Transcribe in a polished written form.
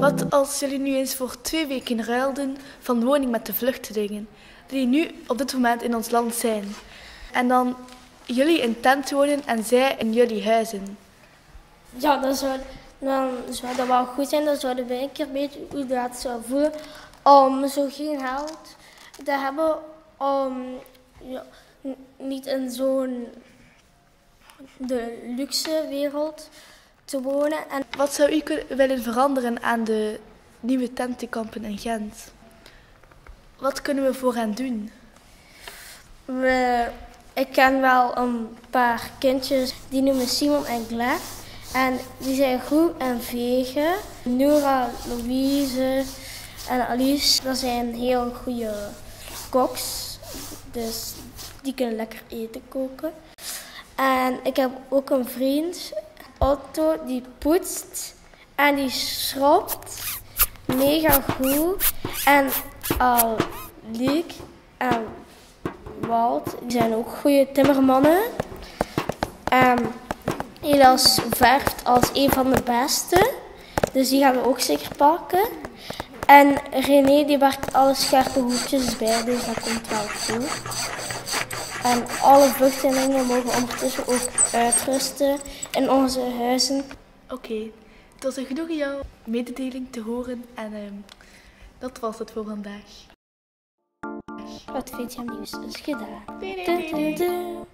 Wat als jullie nu eens voor 2 weken ruilden van woning met de vluchtelingen, die nu op dit moment in ons land zijn. En dan jullie in tent wonen en zij in jullie huizen. Ja, dan zou dat wel goed zijn. Dan zouden wij een keer weten hoe dat zou voelen om zo geen geld te hebben om niet in zo'n de luxe wereld te wonen. En Wat zou u willen veranderen aan de nieuwe tentenkampen in Gent? Wat kunnen we voor hen doen? Ik ken wel een paar kindjes, die noemen Simon en Glenn. En die zijn goed en vegen. Nora, Louise en Alice, dat zijn heel goede koks. Dus die kunnen lekker eten koken. En ik heb ook een vriend, Otto, die poetst en die schrobt mega goed. En Liek en Walt, die zijn ook goede timmermannen. Elias verft als een van de beste, dus die gaan we ook zeker pakken. En René die werkt alle scherpe hoekjes bij, dus dat komt wel goed. En alle vluchtelingen mogen ondertussen ook uitrusten in onze huizen. Oké, het was een genoeg jouw mededeling te horen en dat was het voor vandaag. Wat vind je aan nieuws is gedaan?